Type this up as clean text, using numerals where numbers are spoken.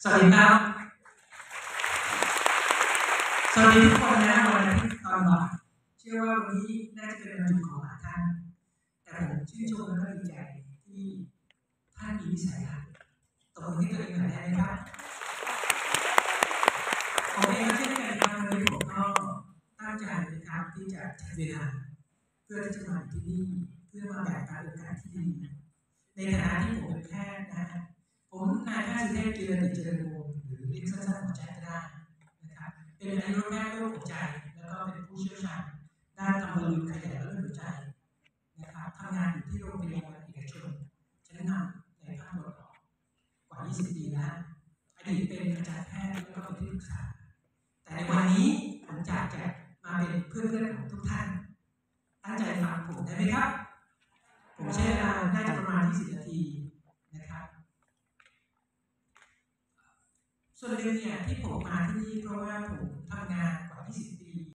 สวัสดีครับสวัสดีทุกคนนะวันอาทิตย์ตอนบ่ายเชื่อว่าวันนี้น่าจะเป็นวันหยุดของหลายท่านแต่ผมชื่นชมและก็ดีใจที่ท่านมีวิสัยทัศน์ตบมือให้ตัวเองหน่อยได้ไหมครับผมเองก็เช่นกันครับวันนี้ผมก็ตั้งใจนะครับที่จะจัดเวลาเพื่อที่จะมาที่นี่เพื่อมาแบ่งปันโอกาสที่ดีในฐานะที่ผมเป็นแพทย์นะผมนายแพทย์สุเทพกิรติเจริญวงศ์หรือเรียกสั้นๆหัวใจก็ได้นะครับเป็นอายุรแพทย์โรคหัวใจแล้วก็เป็นผู้เชี่ยวชาญด้านทำบอลลูนขยายและหัวใจนะครับทำงานอยู่ที่โรงพยาบาลเอกชนชั้นนำในภาคตะวันออกกว่า 20 ปีแล้วอดีตเป็นอาจารย์แพทย์แล้วก็เป็นที่ปรึกษาแต่ในวันนี้ผมจะมาเป็นเพื่อนๆของทุกท่านตั้งใจฟังผมได้ไหมครับผมใช้เวลาน่าจะประมาณ20 นาทีนะครับส่วนหนึ่งเนี่ยที่ผมมาที่นี่เพราะว่าผมทำงานกว่า 20 ปี